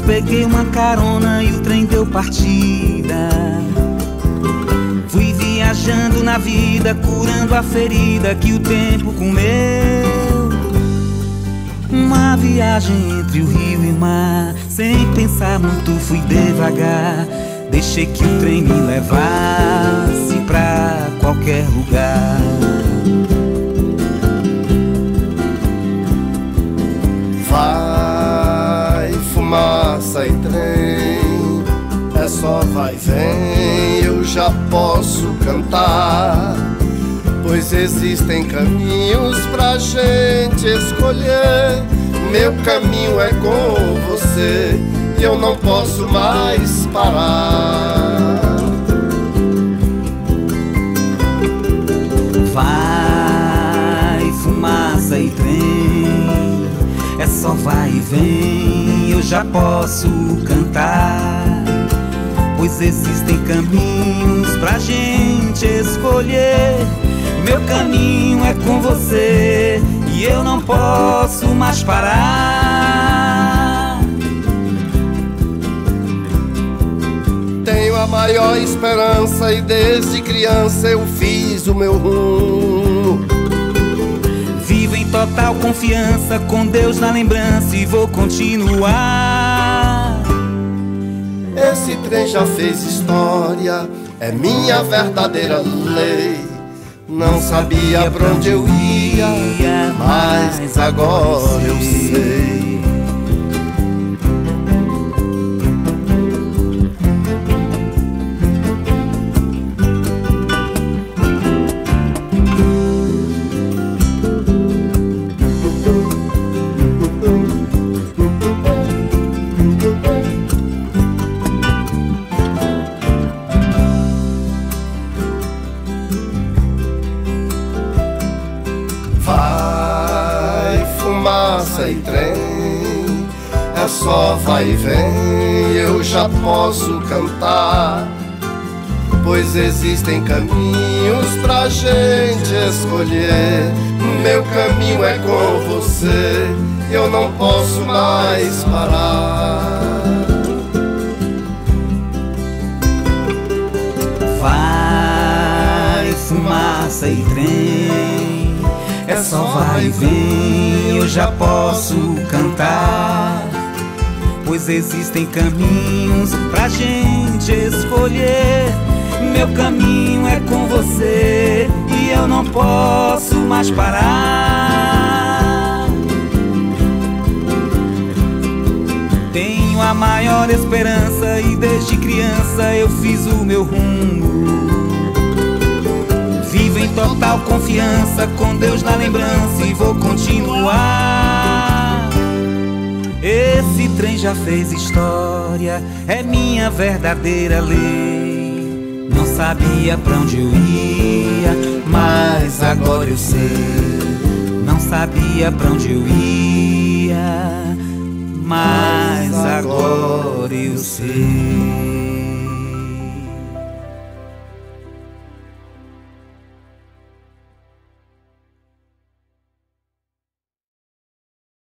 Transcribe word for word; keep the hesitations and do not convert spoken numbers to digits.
peguei uma carona e o trem deu partida. Fui viajando na vida, curando a ferida que o tempo comeu. Uma viagem entre o rio e o mar, sem pensar muito fui devagar. Deixei que o trem me levasse pra qualquer lugar. Vai, fumaça e trem, é só vai, vem, eu já posso cantar. Pois existem caminhos pra gente escolher. Meu caminho é com você e eu não posso mais parar. Vai, fumaça e trem, é só vai e vem, eu já posso cantar. Pois existem caminhos pra gente escolher. Meu caminho é com você e eu não posso mais parar. Tenho a maior esperança e desde criança eu fiz o meu rumo. Vivo em total confiança com Deus na lembrança e vou continuar. Esse trem já fez história, é minha verdadeira lei. Não sabia pra onde eu ia, mas agora eu sei. Vai, fumaça e trem, é só vai e vem, eu já posso cantar. Pois existem caminhos pra gente escolher. Meu caminho é com você, eu não posso mais parar. Vai, fumaça e trem, é só vai e vem, eu já posso cantar. Pois existem caminhos pra gente escolher. Meu caminho é com você e eu não posso mais parar. Tenho a maior esperança e desde criança eu fiz o meu rumo. Vivo em total confiança com Deus na lembrança e vou continuar. Esse trem já fez história, é minha verdadeira lei. Não sabia pra onde eu ia, mas agora eu sei. Não sabia pra onde eu ia, mas agora eu sei.